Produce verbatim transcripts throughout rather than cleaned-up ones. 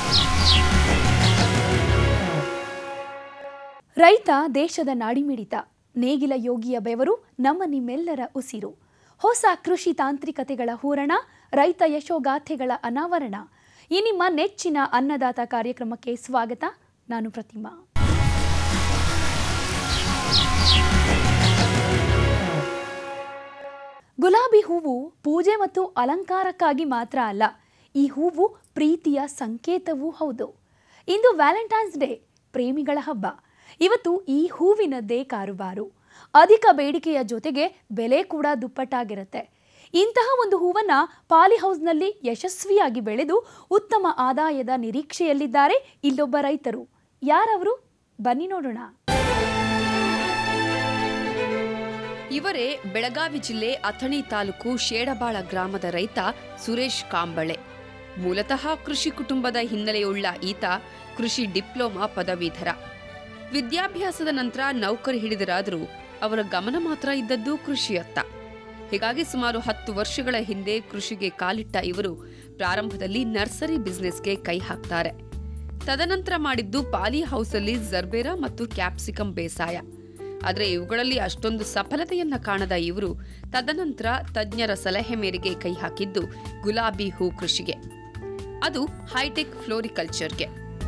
ರೈತ ದೇಶದ ನಾಡಿಮಿಡಿತ, ನೇಗಿಲ ಯೋಗಿಯ ಬೆವರು ನಮ್ಮ ನಿಮ್ಮೆಲ್ಲರ ಉಸಿರು. ಹೊಸ ಕೃಷಿ ತಾಂತ್ರಿಕತೆಗಳ ಹೂರಣ, ರೈತ ಯಶೋಗಾಥೆಗಳ ಅನಾವರಣ. ಈ ನಿಮ್ಮ ನೆಚ್ಚಿನ ಅನ್ನದಾತ ಕಾರ್ಯಕ್ರಮಕ್ಕೆ ಸ್ವಾಗತ. ನಾನು ಪ್ರತಿಮಾ. ಗುಲಾಬಿ ಹೂವು ಪೂಜೆ ಮತ್ತು ಅಲಂಕಾರಕ್ಕಾಗಿ ಮಾತ್ರ ಅಲ್ಲ, ಈ ಹೂವು ಪ್ರೀತಿಯ ಸಂಕೇತವೂ ಹೌದು. ಇಂದು ವ್ಯಾಲೆಂಟೈನ್ಸ್ ಡೇ, ಪ್ರೇಮಿಗಳ ಹಬ್ಬ. ಇವತ್ತು ಈ ಹೂವಿನದ್ದೇ ಕಾರುಬಾರು. ಅಧಿಕ ಬೇಡಿಕೆಯ ಜೊತೆಗೆ ಬೆಲೆ ಕೂಡ ದುಪ್ಪಟ್ಟಾಗಿರುತ್ತೆ. ಇಂತಹ ಒಂದು ಹೂವನ್ನ ಪಾಲಿ ಹೌಸ್ನಲ್ಲಿ ಯಶಸ್ವಿಯಾಗಿ ಬೆಳೆದು ಉತ್ತಮ ಆದಾಯದ ನಿರೀಕ್ಷೆಯಲ್ಲಿದ್ದಾರೆ ಇಲ್ಲೊಬ್ಬ ರೈತರು. ಯಾರವರು? ಬನ್ನಿ ನೋಡೋಣ. ಇವರೇ ಬೆಳಗಾವಿ ಜಿಲ್ಲೆ ಅಥಣಿ ತಾಲೂಕು ಶೇಡಬಾಳ ಗ್ರಾಮದ ರೈತ ಸುರೇಶ್ ಕಾಂಬಳೆ. ಮೂಲತಃ ಕೃಷಿ ಕುಟುಂಬದ ಹಿನ್ನೆಲೆಯುಳ್ಳ ಈತ ಕೃಷಿ ಡಿಪ್ಲೊಮಾ ಪದವೀಧರ. ವಿದ್ಯಾಭ್ಯಾಸದ ನಂತರ ನೌಕರಿ ಹಿಡಿದರಾದರೂ ಅವರ ಗಮನ ಮಾತ್ರ ಇದ್ದದ್ದು ಕೃಷಿಯತ್ತ. ಹೀಗಾಗಿ ಸುಮಾರು ಹತ್ತು ವರ್ಷಗಳ ಹಿಂದೆ ಕೃಷಿಗೆ ಕಾಲಿಟ್ಟ ಇವರು ಪ್ರಾರಂಭದಲ್ಲಿ ನರ್ಸರಿ ಬಿಸ್ನೆಸ್ಗೆ ಕೈ ಹಾಕ್ತಾರೆ. ತದನಂತರ ಮಾಡಿದ್ದು ಪಾಲಿ ಹೌಸಲ್ಲಿ ಜರ್ಬೇರಾ ಮತ್ತು ಕ್ಯಾಪ್ಸಿಕಂ ಬೇಸಾಯ. ಆದರೆ ಇವುಗಳಲ್ಲಿ ಅಷ್ಟೊಂದು ಸಫಲತೆಯನ್ನ ಕಾಣದ ಇವರು ತದನಂತರ ತಜ್ಞರ ಸಲಹೆ ಮೇರೆಗೆ ಕೈ ಹಾಕಿದ್ದು ಗುಲಾಬಿ ಹೂ ಕೃಷಿಗೆ, ಅದು ಹೈಟೆಕ್ ಫ್ಲೋರಿಕಲ್ಚರ್ಗೆ.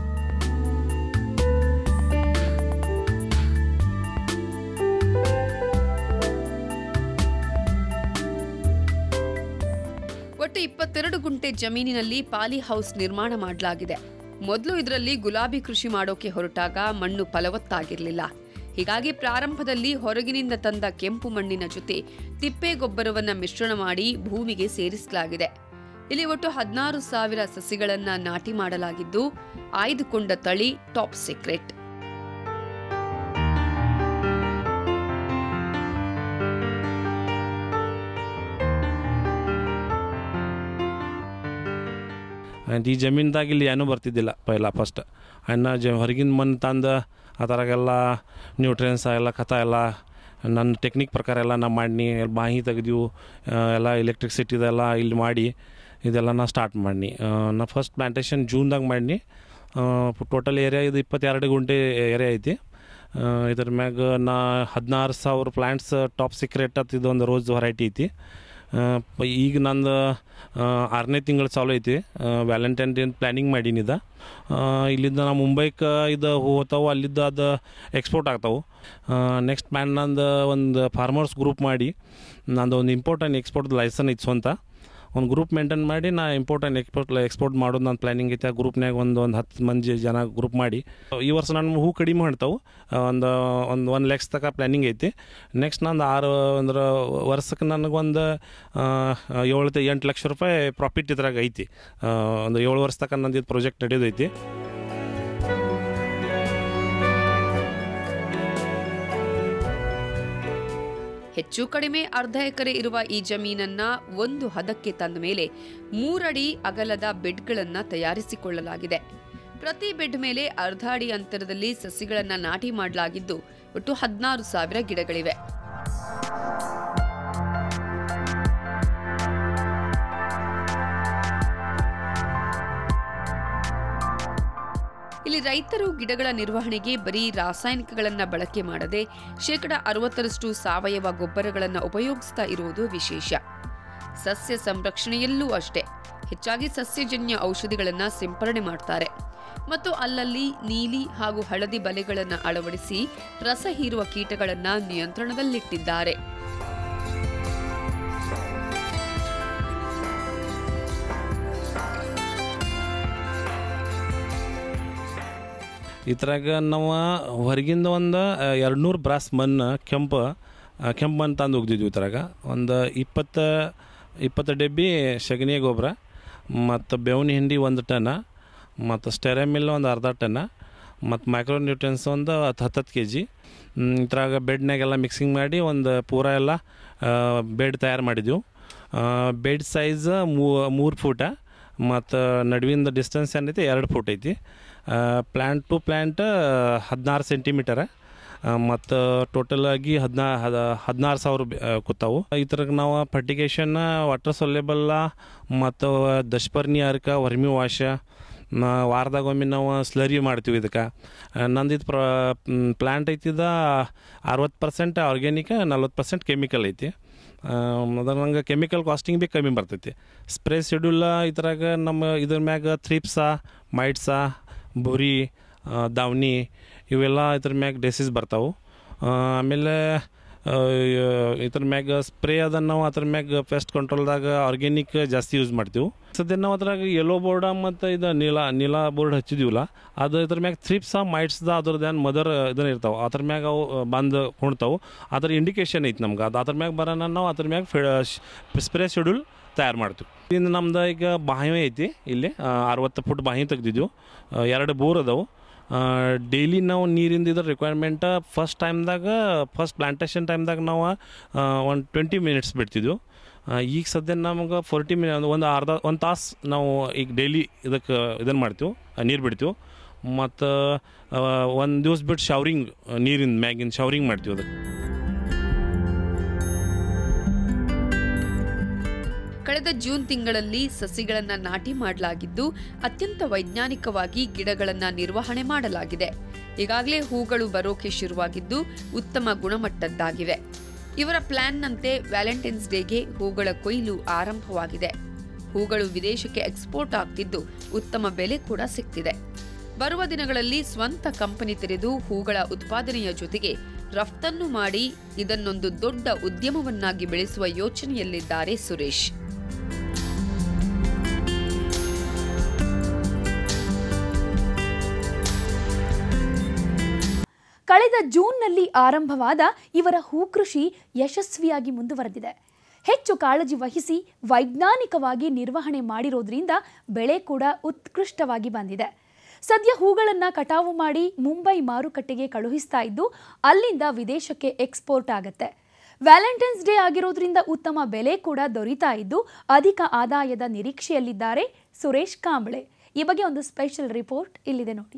ಒಟ್ಟು ಇಪ್ಪತ್ತೆರಡು ಗುಂಟೆ ಜಮೀನಿನಲ್ಲಿ ಪಾಲಿ ಹೌಸ್ ನಿರ್ಮಾಣ ಮಾಡಲಾಗಿದೆ. ಮೊದಲು ಇದರಲ್ಲಿ ಗುಲಾಬಿ ಕೃಷಿ ಮಾಡೋಕೆ ಹೊರಟಾಗ ಮಣ್ಣು ಫಲವತ್ತಾಗಿರಲಿಲ್ಲ. ಹೀಗಾಗಿ ಪ್ರಾರಂಭದಲ್ಲಿ ಹೊರಗಿನಿಂದ ತಂದ ಕೆಂಪು ಮಣ್ಣಿನ ಜೊತೆ ತಿಪ್ಪೆ ಗೊಬ್ಬರವನ್ನ ಮಿಶ್ರಣ ಮಾಡಿ ಭೂಮಿಗೆ ಸೇರಿಸಲಾಗಿದೆ. ಇಲ್ಲಿ ಒಟ್ಟು ಹದಿನಾರು ಸಾವಿರ ಸಸಿಗಳನ್ನ ನಾಟಿ ಮಾಡಲಾಗಿದ್ದು ಆಯ್ದುಕೊಂಡ ತಳಿ ಟಾಪ್ ಸೀಕ್ರೆಟ್. ಈ ಜಮೀನ್ದಾಗ ಇಲ್ಲಿ ಏನೂ ಬರ್ತಿದ್ದಿಲ್ಲ ಪೈಲ ಫಸ್ಟ್. ಅನ್ನ ಜ ಹೊರಗಿನ ಮಣ್ಣು ತಂದು ಅದರಾಗೆಲ್ಲ ನ್ಯೂಟ್ರಿಯನ್ಸ್ ಎಲ್ಲ ಖತ ಎಲ್ಲ ನನ್ನ ಟೆಕ್ನಿಕ್ ಪ್ರಕಾರ ಎಲ್ಲ ನಾ ಮಾಡಿ ಬಾಯಿ ತೆಗೆದು ಎಲ್ಲ ಎಲೆಕ್ಟ್ರಿಸಿಟಿದೆಲ್ಲ ಇಲ್ಲಿ ಮಾಡಿ ಇದೆಲ್ಲ ನಾ ಸ್ಟಾರ್ಟ್ ಮಾಡಿ. ನಾ ಫಸ್ಟ್ ಪ್ಲಾಂಟೇಶನ್ ಜೂನ್ದಾಗ ಮಾಡಿ. ಟೋಟಲ್ ಏರಿಯಾ ಇದು ಇಪ್ಪತ್ತೆರಡು ಗುಂಟೆ ಏರಿಯಾ ಐತಿ. ಇದ್ರ ಮ್ಯಾಗ ನಾ ಹದಿನಾರು ಸಾವಿರ ಪ್ಲ್ಯಾಂಟ್ಸ್ ಟಾಪ್ ಸೀಕ್ರೆಟ್ ಅಂತ ಇದೊಂದು ರೋಸ್ ವೆರೈಟಿ ಐತಿ. ಈಗ ನಂದು ಆರನೇ ತಿಂಗಳು ಚಾಲು ಐತಿ. ವ್ಯಾಲೆಂಟೈನ್ ಡೇ ಪ್ಲ್ಯಾನಿಂಗ್ ಮಾಡೀನಿದ. ಇಲ್ಲಿಂದ ನಾವು ಮುಂಬೈಗೆ ಇದು ಹೋಗ್ತಾವೆ, ಅಲ್ಲಿದ್ದ ಅದು ಎಕ್ಸ್ಪೋರ್ಟ್ ಆಗ್ತಾವೆ. ನೆಕ್ಸ್ಟ್ ಪ್ಲ್ಯಾನ್ ನಂದು ಒಂದು ಫಾರ್ಮರ್ಸ್ ಗ್ರೂಪ್ ಮಾಡಿ ನಂದು ಒಂದು ಇಂಪೋರ್ಟ್ ಆ್ಯಂಡ್ ಎಕ್ಸ್ಪೋರ್ಟ್ ಲೈಸನ್ ಇತ್ತು ಸ್ವಂತ. ಒಂದು ಗ್ರೂಪ್ ಮೇಂಟೈನ್ ಮಾಡಿ ನಾ ಇಂಪೋರ್ಟ್ ಆ್ಯಂಡ್ ಎಕ್ಸ್ಪೋರ್ಟ್ ಎಕ್ಸ್ಪೋರ್ಟ್ ಮಾಡೋದು ನನ್ನ ಪ್ಲ್ಯಾನಿಂಗ್ ಐತೆ. ಆ ಗ್ರೂಪ್ನಾಗ ಒಂದು ಒಂದು ಹತ್ತು ಮಂದಿ ಜನ ಗ್ರೂಪ್ ಮಾಡಿ ಈ ವರ್ಷ ನಾನು ಹೂ ಕಡಿಮೆ ಮಾಡ್ತಾವೆ. ಒಂದು ಒಂದು ಒನ್ ಲ್ಯಾಕ್ಸ್ ತನಕ ಪ್ಲ್ಯಾನಿಂಗ್ ಐತಿ. ನೆಕ್ಸ್ಟ್ ನಂದು ಆರು ಅಂದ್ರೆ ವರ್ಷಕ್ಕೆ ನನಗೊಂದು ಏಳು ಎಂಟು ಲಕ್ಷ ರೂಪಾಯಿ ಪ್ರಾಫಿಟ್ ಇದ್ರಾಗ ಐತಿ. ಒಂದು ಏಳು ವರ್ಷ ತನಕ ನಂದು ಇದು ಪ್ರಾಜೆಕ್ಟ್ ನಡೆಯೋದೈತಿ. ಹೆಚ್ಚು ಕಡಿಮೆ ಅರ್ಧ ಎಕರೆ ಇರುವ ಈ ಜಮೀನನ್ನ ಒಂದು ಹದಕ್ಕೆ ತಂದ ಮೇಲೆ ಮೂರಡಿ ಅಗಲದ ಬೆಡ್ಗಳನ್ನ ತಯಾರಿಸಿಕೊಳ್ಳಲಾಗಿದೆ. ಪ್ರತಿ ಬೆಡ್ ಮೇಲೆ ಅರ್ಧ ಅಡಿ ಅಂತರದಲ್ಲಿ ಸಸಿಗಳನ್ನ ನಾಟಿ ಮಾಡಲಾಗಿದ್ದು ಒಟ್ಟು ಹದಿನಾರು ಸಾವಿರ ಗಿಡಗಳಿವೆ. ಇಲ್ಲಿ ರೈತರು ಗಿಡಗಳ ನಿರ್ವಹಣೆಗೆ ಬರೀ ರಾಸಾಯನಿಕಗಳನ್ನು ಬಳಕೆ ಮಾಡದೆ ಶೇಕಡ ಅರವತ್ತರಷ್ಟು ಸಾವಯವ ಗೊಬ್ಬರಗಳನ್ನು ಉಪಯೋಗಿಸ್ತಾ ಇರುವುದು ವಿಶೇಷ. ಸಸ್ಯ ಸಂರಕ್ಷಣೆಯಲ್ಲೂ ಅಷ್ಟೇ ಹೆಚ್ಚಾಗಿ ಸಸ್ಯಜನ್ಯ ಔಷಧಿಗಳನ್ನು ಸಿಂಪರಣೆ ಮಾಡ್ತಾರೆ ಮತ್ತು ಅಲ್ಲಲ್ಲಿ ನೀಲಿ ಹಾಗೂ ಹಳದಿ ಬಲೆಗಳನ್ನು ಅಳವಡಿಸಿ ರಸ ಹೀರುವ ಕೀಟಗಳನ್ನು ನಿಯಂತ್ರಣದಲ್ಲಿಟ್ಟಿದ್ದಾರೆ. ಇದ್ರಾಗ ನಾವು ಹೊರಗಿಂದ ಒಂದು ಎರಡು ನೂರು ಬ್ರಾಸ್ ಮಣ್ಣು ಕೆಂಪು ಕೆಂಪು ಮಣ್ಣು ತಂದು ಹೋಗ್ತಿದ್ವಿ. ಇದ್ರಾಗ ಒಂದು ಇಪ್ಪತ್ತು ಇಪ್ಪತ್ತು ಡಬ್ಬಿ ಸಗಣಿ ಗೊಬ್ಬರ ಮತ್ತು ಬೇವಿನ ಹಿಂಡಿ ಒಂದು ಟನ್ ಮತ್ತು ಸ್ಟೆರೆಮಿಲ್ ಒಂದು ಅರ್ಧ ಟನ್ ಮತ್ತು ಮೈಕ್ರೋ ನ್ಯೂಟ್ರಿಯನ್ಸ್ ಒಂದು ಹತ್ತು ಹತ್ತತ್ತು ಕೆ ಜಿ. ಇದ್ರಾಗ ಬೆಡ್ನಾಗೆಲ್ಲ ಮಿಕ್ಸಿಂಗ್ ಮಾಡಿ ಒಂದು ಪೂರ ಎಲ್ಲ ಬೆಡ್ ತಯಾರು ಮಾಡಿದ್ವಿ. ಬೆಡ್ ಸೈಜ್ ಮೂರು ಫೂಟ ಮತ್ತು ನಡುವಿಂದ ಡಿಸ್ಟೆನ್ಸ್ ಏನೈತಿ ಎರಡು ಫೂಟ್ ಐತಿ. ಪ್ಲ್ಯಾಂಟ್ ಟು ಪ್ಲ್ಯಾಂಟ್ ಹದಿನಾರು ಸೆಂಟಿಮೀಟರ ಮತ್ತು ಟೋಟಲ್ ಆಗಿ ಹದಿನಾ ಹದಿನಾರು ಸಾವಿರ ಕೂತಾವು. ಈ ಥರ ನಾವು ಫರ್ಟಿಗೇಷನ್ ವಾಟರ್ ಸೊಲ್ಯೂಬಲ್ ಮತ್ತು ದಶಪರ್ಣಿ ಅರ್ಕ ವರ್ಮಿ ವಾಶ ವಾರದಾಗೊಮ್ಮೆ ನಾವು ಸ್ಲರಿ ಮಾಡ್ತೀವಿ. ಇದಕ್ಕೆ ನಂದು ಇದು ಪ್ರ ಪ್ಲ್ಯಾಂಟ್ ಐತಿದ ಅರವತ್ತು ಪರ್ಸೆಂಟ್ ಆರ್ಗ್ಯಾನಿಕ್, ನಲ್ವತ್ತು ಪರ್ಸೆಂಟ್ ಕೆಮಿಕಲ್ ಐತಿ. ಅದ್ರ ನಂಗೆ ಕೆಮಿಕಲ್ ಕಾಸ್ಟಿಂಗ್ ಭೀ ಕಮ್ಮಿ ಬರ್ತೈತಿ. ಸ್ಪ್ರೇ ಶೆಡ್ಯೂಲ ಇದ್ರಾಗ ನಮ್ಮ ಇದ್ರ ಮ್ಯಾಗ ಥ್ರಿಪ್ಸ, ಮೈಟ್ಸ, ಬುರಿ, ದಾವಣಿ ಇವೆಲ್ಲ ಇದ್ರ ಮ್ಯಾಗ ಡಿಸೀಸ್ ಬರ್ತಾವೆ. ಆಮೇಲೆ ಇದ್ರ ಮ್ಯಾಗ ಸ್ಪ್ರೇ ಅದನ್ನು ನಾವು ಅದ್ರ ಮ್ಯಾಗ ಪೆಸ್ಟ್ ಕಂಟ್ರೋಲ್ದಾಗ ಆರ್ಗ್ಯಾನಿಕ್ ಜಾಸ್ತಿ ಯೂಸ್ ಮಾಡ್ತೀವಿ. ಸದ್ಯ ನಾವು ಅದ್ರಾಗ ಯೆಲ್ಲೋ ಬೋರ್ಡ ಮತ್ತು ಇದು ನೀಲ ನೀಲ ಬೋರ್ಡ್ ಹಚ್ಚಿದೀವಲ್ಲ, ಅದು ಇದ್ರ ಮ್ಯಾಗ ಥ್ರಿಪ್ಸ ಮೈಟ್ಸ್ದ ಅದ್ರದ್ದು ಏನು ಮದರ್ ಇದನ್ನ ಇರ್ತಾವೆ, ಅದ್ರ ಮ್ಯಾಗ ಅವು ಬಂದು ಕುಣ್ತಾವೆ. ಅದ್ರ ಇಂಡಿಕೇಶನ್ ಐತಿ ನಮ್ಗೆ. ಅದು ಅದ್ರ ಮ್ಯಾಗ ಬರೋಣ ನಾವು ಅದ್ರ ಮ್ಯಾಗ ಸ್ಪ್ರೇ ಶೆಡ್ಯೂಲ್ ತಯಾರು ಮಾಡ್ತೀವಿ. ಇನ್ನು ನಮ್ದು ಈಗ ಬಾವಿ ಐತಿ, ಇಲ್ಲಿ ಅರವತ್ತು ಫುಟ್ ಬಾವಿ ತೆಗ್ದಿದ್ದೀವಿ. ಎರಡು ಬೋರ್ ಅದಾವೆ. ಡೈಲಿ ನಾವು ನೀರಿಂದ ಇದ್ರ ರಿಕ್ವೈರ್ಮೆಂಟ್ ಫಸ್ಟ್ ಟೈಮ್ದಾಗ ಫಸ್ಟ್ ಪ್ಲಾಂಟೇಷನ್ ಟೈಮ್ದಾಗ ನಾವು ಒಂದು ಟ್ವೆಂಟಿ ಮಿನಿಟ್ಸ್ ಬಿಡ್ತಿದ್ವಿ. ಈಗ ಸದ್ಯ ನಮ್ಗೆ ಫೋರ್ಟಿ ಮಿನಿಟ್ ಒಂದು ಅರ್ಧ ಒಂದು ತಾಸು ನಾವು ಈಗ ಡೈಲಿ ಇದಕ್ಕೆ ಇದನ್ನು ಮಾಡ್ತೀವಿ, ನೀರು ಬಿಡ್ತೀವಿ. ಮತ್ತು ಒಂದು ದಿವಸ ಬಿಟ್ಟು ಶವರಿಂಗ್, ನೀರಿನ ಮ್ಯಾಗಿನ ಶವರಿಂಗ್ ಮಾಡ್ತೀವಿ. ಅದಕ್ಕೆ ಕಳೆದ ಜೂನ್ ತಿಂಗಳಲ್ಲಿ ಸಸಿಗಳನ್ನು ನಾಟಿ ಮಾಡಲಾಗಿದ್ದು ಅತ್ಯಂತ ವೈಜ್ಞಾನಿಕವಾಗಿ ಗಿಡಗಳನ್ನು ನಿರ್ವಹಣೆ ಮಾಡಲಾಗಿದೆ. ಈಗಾಗಲೇ ಹೂಗಳು ಬರೋಕೆ ಶುರುವಾಗಿದ್ದು ಉತ್ತಮ ಗುಣಮಟ್ಟದ್ದಾಗಿವೆ. ಇವರ ಪ್ಲಾನ್ನಂತೆ ವ್ಯಾಲೆಂಟೈನ್ಸ್ ಡೇಗೆ ಹೂಗಳ ಕೊಯ್ಲು ಆರಂಭವಾಗಿದೆ. ಹೂಗಳು ವಿದೇಶಕ್ಕೆ ಎಕ್ಸ್ಪೋರ್ಟ್ ಆಗ್ತಿದ್ದು ಉತ್ತಮ ಬೆಲೆ ಕೂಡ ಸಿಗ್ತಿದೆ. ಬರುವ ದಿನಗಳಲ್ಲಿ ಸ್ವಂತ ಕಂಪನಿ ತೆರೆದು ಹೂಗಳ ಉತ್ಪಾದನೆಯ ಜೊತೆಗೆ ರಫ್ತನ್ನು ಮಾಡಿ ಇದನ್ನೊಂದು ದೊಡ್ಡ ಉದ್ಯಮವನ್ನಾಗಿ ಬೆಳೆಸುವ ಯೋಚನೆಯಲ್ಲಿದ್ದಾರೆ ಸುರೇಶ್. ಕಳೆದ ಜೂನ್ನಲ್ಲಿ ಆರಂಭವಾದ ಇವರ ಹೂಕೃಷಿ ಯಶಸ್ವಿಯಾಗಿ ಮುಂದುವರೆದಿದೆ. ಹೆಚ್ಚು ಕಾಳಜಿ ವಹಿಸಿ ವೈಜ್ಞಾನಿಕವಾಗಿ ನಿರ್ವಹಣೆ ಮಾಡಿರೋದ್ರಿಂದ ಬೆಳೆ ಕೂಡ ಉತ್ಕೃಷ್ಟವಾಗಿ ಬಂದಿದೆ. ಸದ್ಯ ಹೂಗಳನ್ನು ಕಟಾವು ಮಾಡಿ ಮುಂಬೈ ಮಾರುಕಟ್ಟೆಗೆ ಕಳುಹಿಸ್ತಾ ಇದ್ದು ಅಲ್ಲಿಂದ ವಿದೇಶಕ್ಕೆ ಎಕ್ಸ್ಪೋರ್ಟ್ ಆಗುತ್ತೆ. ವ್ಯಾಲೆಂಟೈನ್ಸ್ ಡೇ ಆಗಿರೋದ್ರಿಂದ ಉತ್ತಮ ಬೆಲೆ ಕೂಡ ದೊರೀತಾ ಇದ್ದು ಅಧಿಕ ಆದಾಯದ ನಿರೀಕ್ಷೆಯಲ್ಲಿದ್ದಾರೆ ಸುರೇಶ್ ಕಾಂಬಳೆ. ಈ ಬಗ್ಗೆ ಒಂದು ಸ್ಪೆಷಲ್ ರಿಪೋರ್ಟ್ ಇಲ್ಲಿದೆ ನೋಡಿ.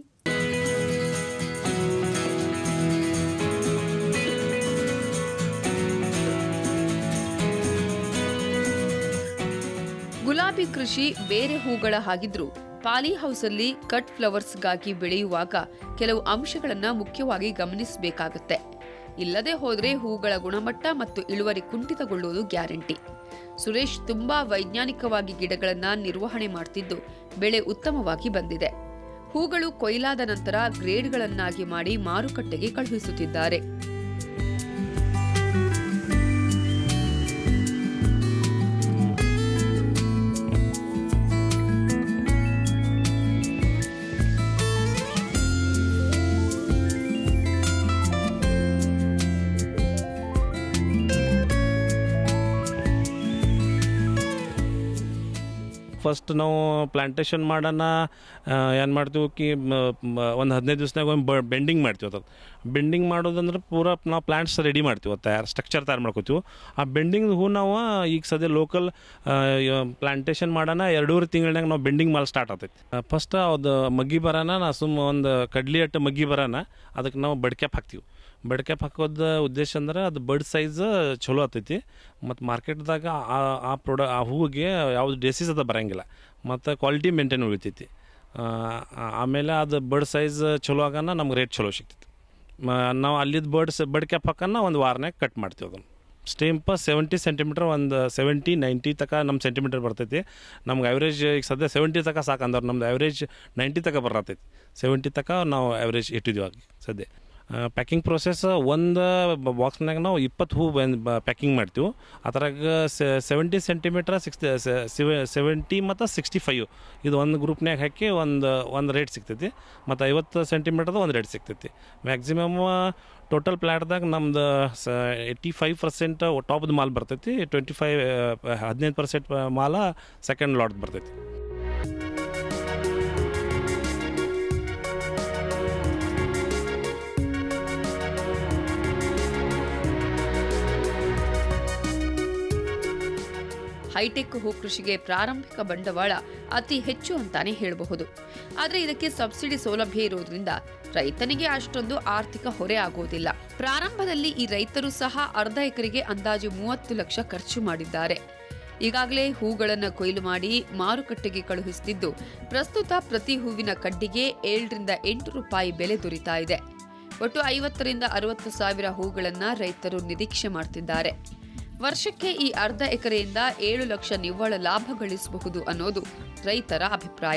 ಗುಲಾಬಿ ಕೃಷಿ ಬೇರೆ ಹೂಗಳ ಹಾಗಿದ್ರೂ ಪಾಲಿ ಹೌಸಲ್ಲಿ ಕಟ್ ಫ್ಲವರ್ಸ್ಗಾಗಿ ಬೆಳೆಯುವಾಗ ಕೆಲವು ಅಂಶಗಳನ್ನು ಮುಖ್ಯವಾಗಿ ಗಮನಿಸಬೇಕಾಗುತ್ತೆ. ಇಲ್ಲದೆ ಹೋದರೆ ಹೂಗಳ ಗುಣಮಟ್ಟ ಮತ್ತು ಇಳುವರಿ ಕುಂಠಿತಗೊಳ್ಳುವುದು ಗ್ಯಾರಂಟಿ. ಸುರೇಶ್ ತುಂಬಾ ವೈಜ್ಞಾನಿಕವಾಗಿ ಗಿಡಗಳನ್ನು ನಿರ್ವಹಣೆ ಮಾಡ್ತಿದ್ದು ಬೆಳೆ ಉತ್ತಮವಾಗಿ ಬಂದಿದೆ. ಹೂಗಳು ಕೊಯ್ಲಾದ ನಂತರ ಗ್ರೇಡ್ಗಳನ್ನಾಗಿ ಮಾಡಿ ಮಾರುಕಟ್ಟೆಗೆ ಕಳುಹಿಸುತ್ತಿದ್ದಾರೆ. ಫಸ್ಟ್ ನಾವು ಪ್ಲಾಂಟೇಷನ್ ಮಾಡೋಣ ಏನು ಮಾಡ್ತೀವಿ ಕಿ ಒಂದು ಹದಿನೈದು ದಿವ್ಸನಾಗ ಒಂದು ಬ ಬೆಂಡಿಂಗ್ ಮಾಡ್ತೀವಿ. ಅದು ಬೆಂಡಿಂಗ್ ಮಾಡೋದಂದ್ರೆ ಪೂರ ನಾವು ಪ್ಲಾಂಟ್ಸ್ ರೆಡಿ ಮಾಡ್ತೀವಿ, ತಯಾರು ಸ್ಟ್ರಕ್ಚರ್ ತಯಾರು ಮಾಡ್ಕೋತೀವಿ. ಆ ಬೆಂಡಿಂಗ್ ಹೂ ನಾವು ಈಗ ಸದ್ಯ ಲೋಕಲ್ ಪ್ಲಾಂಟೇಷನ್ ಮಾಡೋಣ ಎರಡೂವರೆ ತಿಂಗಳಾಗ ನಾವು ಬೆಂಡಿಂಗ್ ಮಾಡಿ ಸ್ಟಾರ್ಟ್ ಆಗ್ತೈತಿ. ಫಸ್ಟ್ ಅದು ಮಗ್ಗಿ ಬರೋಣ ನಾ ಸುಮ್ಮ ಒಂದು ಕಡ್ಲಿ ಅಟ್ಟು ಮಗ್ಗಿ ಬರೋಣ ಅದಕ್ಕೆ ನಾವು ಬಡ್ಕ್ಯಾಪ್ ಹಾಕ್ತೀವಿ. ಬಡ್ಕ್ಯಾಪ್ ಹಾಕೋದ ಉದ್ದೇಶ ಅಂದ್ರೆ ಅದು ಬಡ್ ಸೈಜ್ ಚಲೋ ಆಗ್ತೈತಿ ಮತ್ತು ಮಾರ್ಕೆಟ್ದಾಗ ಆ ಆ ಪ್ರೊಡ ಆ ಹೂವಿಗೆ ಯಾವುದು ಡಿಸೀಸ್ ಅದ ಬರೋಂಗಿಲ್ಲ ಮತ್ತು ಕ್ವಾಲಿಟಿ ಮೇಂಟೈನ್ ಉಳಿತೈತಿ. ಆಮೇಲೆ ಅದು ಬಡ್ ಸೈಜ್ ಚಲೋ ಆಗೋಣ ನಮ್ಗೆ ರೇಟ್ ಚಲೋ ಸಿಗ್ತೈತಿ. ನಾವು ಅಲ್ಲಿದ್ದು ಬರ್ಡ್ಸ್ ಬಡ್ ಕ್ಯಾಪ್ ಹಾಕೋಣ ಒಂದು ವಾರನಾಗ ಕಟ್ ಮಾಡ್ತೀವಿ. ಅದನ್ನು ಸ್ಟೇಂಪ ಸೆವೆಂಟಿ ಸೆಂಟಿಮೀಟ್ರ್ ಒಂದು ಸೆವೆಂಟಿ ನೈಂಟಿ ತನಕ ನಮ್ಮ ಸೆಂಟಿಮೀಟರ್ ಬರ್ತೈತಿ. ನಮ್ಗೆ ಆ್ಯಾವ್ರೇಜ್ ಈಗ ಸದ್ಯ ಸೆವೆಂಟಿ ತನಕ ಸಾಕಂದ್ರೆ ನಮ್ದು ಆ್ಯಾವ್ರೇಜ್ ನೈಂಟಿ ತನಕ ಬರತೈತಿ. ಸೆವೆಂಟಿ ತನಕ ನಾವು ಆ್ಯಾವ್ರೇಜ್ ಇಟ್ಟಿದ್ದೀವಿ ಆಗಿ ಸದ್ಯ. ಪ್ಯಾಕಿಂಗ್ ಪ್ರೊಸೆಸ್ ಒಂದು ಬಾಕ್ಸ್ನಾಗ ನಾವು ಇಪ್ಪತ್ತು ಹೂ ಪ್ಯಾಕಿಂಗ್ ಮಾಡ್ತೀವಿ. ಅದ್ರಾಗ ಸೆವೆಂಟಿ ಸೆಂಟಿಮೀಟ್ರ್ ಸಿಕ್ಸ್ಟಿ ಸೆವೆಂಟಿ ಮತ್ತು ಸಿಕ್ಸ್ಟಿ ಫೈವ್ ಇದು ಒಂದು ಗ್ರೂಪ್ನಾಗ ಹಾಕಿ ಒಂದು ಒಂದು ರೇಟ್ ಸಿಗ್ತೈತಿ ಮತ್ತು ಐವತ್ತು ಸೆಂಟಿಮೀಟ್ರ್ದು ಒಂದು ರೇಟ್ ಸಿಗ್ತೈತಿ. ಮ್ಯಾಕ್ಸಿಮಮ್ ಟೋಟಲ್ ಪ್ಲ್ಯಾಟ್ದಾಗ ನಮ್ದು ಸ ಏಯ್ಟಿ ಫೈವ್ ಪರ್ಸೆಂಟ್ ಟಾಪ್ದು ಮಾಲ್ ಬರ್ತೈತಿ. ಟ್ವೆಂಟಿ ಫೈವ್ ಹದಿನೈದು ಪರ್ಸೆಂಟ್ ಮಾಲ ಸೆಕೆಂಡ್ ಲಾಟ್ ಬರ್ತೈತಿ. ಹೈಟೆಕ್ ಹೂ ಕೃಷಿಗೆ ಪ್ರಾರಂಭಿಕ ಬಂಡವಾಳ ಅತಿ ಹೆಚ್ಚು ಅಂತಾನೆ ಹೇಳಬಹುದು. ಆದರೆ ಇದಕ್ಕೆ ಸಬ್ಸಿಡಿ ಸೌಲಭ್ಯ ಇರೋದ್ರಿಂದ ರೈತನಿಗೆ ಅಷ್ಟೊಂದು ಆರ್ಥಿಕ ಹೊರೆ ಆಗೋದಿಲ್ಲ. ಪ್ರಾರಂಭದಲ್ಲಿ ಈ ರೈತರು ಸಹ ಅರ್ಧ ಎಕರೆಗೆ ಅಂದಾಜು ಮೂವತ್ತು ಲಕ್ಷ ಖರ್ಚು ಮಾಡಿದ್ದಾರೆ. ಈಗಾಗಲೇ ಹೂಗಳನ್ನು ಕೊಯ್ಲು ಮಾಡಿ ಮಾರುಕಟ್ಟೆಗೆ ಕಳುಹಿಸುತ್ತಿದ್ದು, ಪ್ರಸ್ತುತ ಪ್ರತಿ ಹೂವಿನ ಕಡ್ಡಿಗೆ ಏಳರಿಂದ ಎಂಟು ರೂಪಾಯಿ ಬೆಲೆ ದೊರೀತಾ ಇದೆ. ಒಟ್ಟು ಐವತ್ತರಿಂದ ಅರವತ್ತು ಸಾವಿರ ಹೂಗಳನ್ನು ರೈತರು ನಿರೀಕ್ಷೆ ಮಾಡುತ್ತಿದ್ದಾರೆ. ವರ್ಷಕ್ಕೆ ಈ ಅರ್ಧ ಎಕರೆಯಿಂದ ಏಳು ಲಕ್ಷ ನಿವ್ವಳ ಲಾಭ ಗಳಿಸಬಹುದು ಅನ್ನೋದು ರೈತರ ಅಭಿಪ್ರಾಯ.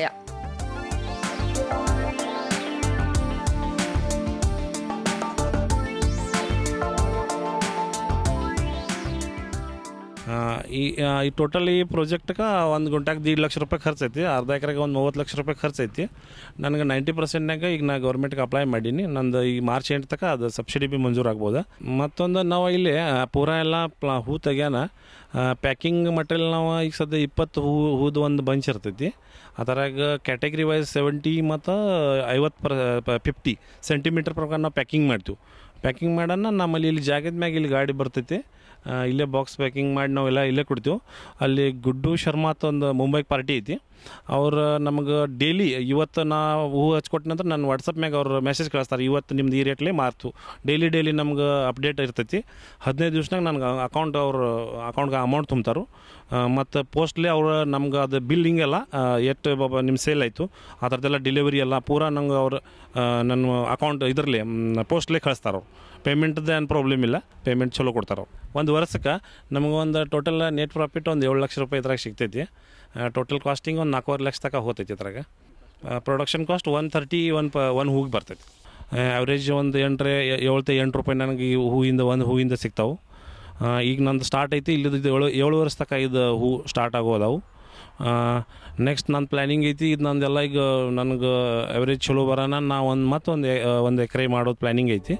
ಈ ಈ ಟೋಟಲ್ ಈ ಪ್ರಾಜೆಕ್ಟ್ಗೆ ಒಂದು ಗುಂಟಾಗೆ ದೀಡ್ ಲಕ್ಷ ರೂಪಾಯಿ ಖರ್ಚು ಐತಿ. ಅರ್ಧ ಎಕರೆಗೆ ಒಂದು ಮೂವತ್ತು ಲಕ್ಷ ರೂಪಾಯಿ ಖರ್ಚು ಐತಿ. ನನಗೆ ನೈಂಟಿ ಪರ್ಸೆಂಟ್ನಾಗ ಈಗ ನಾ ಗೌರ್ಮೆಂಟ್ಗೆ ಅಪ್ಲೈ ಮಾಡೀನಿ. ನಂದು ಈ ಮಾರ್ಚ್ ಎಂಟು ತನಕ ಅದು ಸಬ್ಸಿಡಿ ಬಿ ಮಂಜೂರು ಆಗ್ಬೋದು. ಮತ್ತೊಂದು ನಾವು ಇಲ್ಲಿ ಪೂರಾ ಎಲ್ಲ ಪ್ಲಾ ಹೂ ತೆಗ್ಯಾನ ಪ್ಯಾಕಿಂಗ್ ಮಟೀರಿಯಲ್ ನಾವು ಈಗ ಸದ್ಯ ಇಪ್ಪತ್ತು ಹೂ ಹೂದು ಒಂದು ಬಂಚ್ ಇರ್ತೈತಿ. ಅದರಾಗ ಕ್ಯಾಟಗರಿ ವೈಸ್ ಸೆವೆಂಟಿ ಮತ್ತು ಐವತ್ತು ಪರ್ ಫಿಫ್ಟಿ ಸೆಂಟಿಮೀಟರ್ ಪ್ರಕಾರ ನಾವು ಪ್ಯಾಕಿಂಗ್ ಮಾಡ್ತೀವಿ. ಪ್ಯಾಕಿಂಗ್ ಮಾಡೋಣ ನಮ್ಮಲ್ಲಿ ಇಲ್ಲಿ ಜಾಗದ ಮ್ಯಾಗ ಇಲ್ಲಿ ಗಾಡಿ ಬರ್ತೈತಿ. ಇಲ್ಲೇ ಬಾಕ್ಸ್ ಪ್ಯಾಕಿಂಗ್ ಮಾಡಿ ನಾವೆಲ್ಲ ಇಲ್ಲೇ ಕೊಡ್ತೀವಿ. ಅಲ್ಲಿ ಗುಡ್ಡು ಶರ್ಮಾ ಅಂತ ಒಂದು ಮುಂಬೈಗೆ ಪಾರ್ಟಿ ಐತಿ. ಅವ್ರು ನಮಗೆ ಡೈಲಿ ಇವತ್ತು ನಾ ಹೂ ಹಚ್ಕೊಟ್ಟ ನಂತರ ನನ್ನ ವಾಟ್ಸಪ್ ಮ್ಯಾಗ ಅವ್ರು ಮೆಸೇಜ್ ಕಳಿಸ್ತಾರೆ, ಇವತ್ತು ನಿಮ್ದು ಈ ರೇಟ್ಲೇ ಮಾರ್ತು. ಡೈಲಿ ಡೈಲಿ ನಮ್ಗೆ ಅಪ್ಡೇಟ್ ಇರ್ತೈತಿ. ಹದಿನೈದು ದಿವ್ಸನಾಗ ನನಗೆ ಅಕೌಂಟ್ ಅವ್ರು ಅಕೌಂಟ್ಗೆ ಅಮೌಂಟ್ ತುಂಬ್ತಾರೆ. ಮತ್ತು ಪೋಸ್ಟ್ಲಿ ಅವ್ರು ನಮ್ಗೆ ಅದು ಬಿಲ್ಲಿಂಗ್ ಎಲ್ಲ ಎಷ್ಟು ಬಾಬಾ ನಿಮ್ಮ ಸೇಲ್ ಆಯಿತು ಆ ಥರದ್ದೆಲ್ಲ ಡೆಲಿವರಿ ಎಲ್ಲ ಪೂರಾ ನಂಗೆ ಅವ್ರು ನನ್ನ ಅಕೌಂಟ್ ಇದರಲ್ಲಿ ಪೋಸ್ಟ್ಲೇ ಕಳಿಸ್ತಾರೆ. ಅವ್ರು ಪೇಮೆಂಟ್ದು ಏನು ಪ್ರಾಬ್ಲಮ್ ಇಲ್ಲ, ಪೇಮೆಂಟ್ ಚಲೋ ಕೊಡ್ತಾರೆ. ಒಂದು ವರ್ಷಕ್ಕೆ ನಮಗೆ ಒಂದು ಟೋಟಲ್ ನೆಟ್ ಪ್ರಾಫಿಟ್ ಒಂದು ಏಳು ಲಕ್ಷ ರೂಪಾಯಿ ಇದ್ರಾಗ ಸಿಗ್ತೈತಿ. ಟೋಟಲ್ ಕಾಸ್ಟಿಂಗ್ ಒಂದು ನಾಲ್ಕೂವರೆ ಲಕ್ಷ ತನಕ ಹೋಗ್ತೈತಿ. ಇದ್ರಾಗ production cost one thirty one ಪ ಒನ್ ಹೂಗೆ ಬರ್ತೈತಿ. ಆ್ಯಾವ್ರೇಜ್ ಒಂದು ಎಂಟರೆ ಏಳು ಎಂಟು ರೂಪಾಯಿ ನನಗೆ ಈ ಹೂವಿಂದ ಒಂದು ಹೂವಿಂದ ಸಿಗ್ತಾವೆ. ಈಗ ನಂದು ಸ್ಟಾರ್ಟ್ ಐತಿ. ಇಲ್ಲಿದ್ದು ಏಳು ಏಳು ವರ್ಷ ತನಕ ಇದು ಹೂ ಸ್ಟಾರ್ಟ್ ಆಗೋದಾವು. ನೆಕ್ಸ್ಟ್ ನನ್ನ ಪ್ಲ್ಯಾನಿಂಗ್ ಐತಿ. ಇದು ನಂದೆಲ್ಲ ಈಗ ನನಗೆ ಆ್ಯಾವ್ರೇಜ್ ಚಲೋ ಬರೋಣ ನಾ ಒಂದು ಮತ್ತು ಒಂದು ಒಂದು ಎಕರೆ ಮಾಡೋದು ಪ್ಲ್ಯಾನಿಂಗ್ ಐತಿ.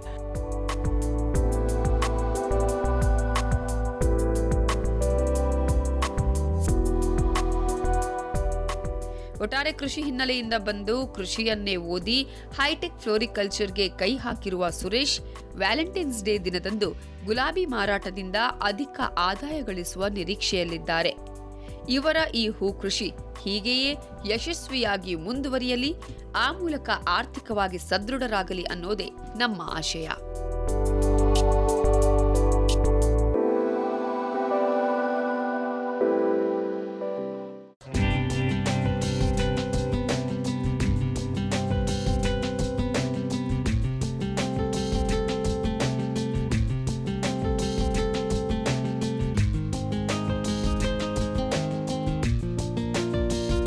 ಒಟ್ಟಾರೆ ಕೃಷಿ ಹಿನ್ನೆಲೆಯಿಂದ ಬಂದು ಕೃಷಿಯನ್ನೇ ಓದಿ ಹೈಟೆಕ್ ಫ್ಲೋರಿಕಲ್ಚರ್ಗೆ ಕೈ ಹಾಕಿರುವ ಸುರೇಶ್ ವ್ಯಾಲೆಂಟೈನ್ಸ್ ಡೇ ದಿನದಂದು ಗುಲಾಬಿ ಮಾರಾಟದಿಂದ ಅಧಿಕ ಆದಾಯ ಗಳಿಸುವ ನಿರೀಕ್ಷೆಯಲ್ಲಿದ್ದಾರೆ. ಇವರ ಈ ಹೂ ಕೃಷಿ ಹೀಗೆಯೇ ಯಶಸ್ವಿಯಾಗಿ ಮುಂದುವರಿಯಲಿ, ಆ ಮೂಲಕ ಆರ್ಥಿಕವಾಗಿ ಸದೃಢರಾಗಲಿ ಅನ್ನೋದೇ ನಮ್ಮ ಆಶಯ.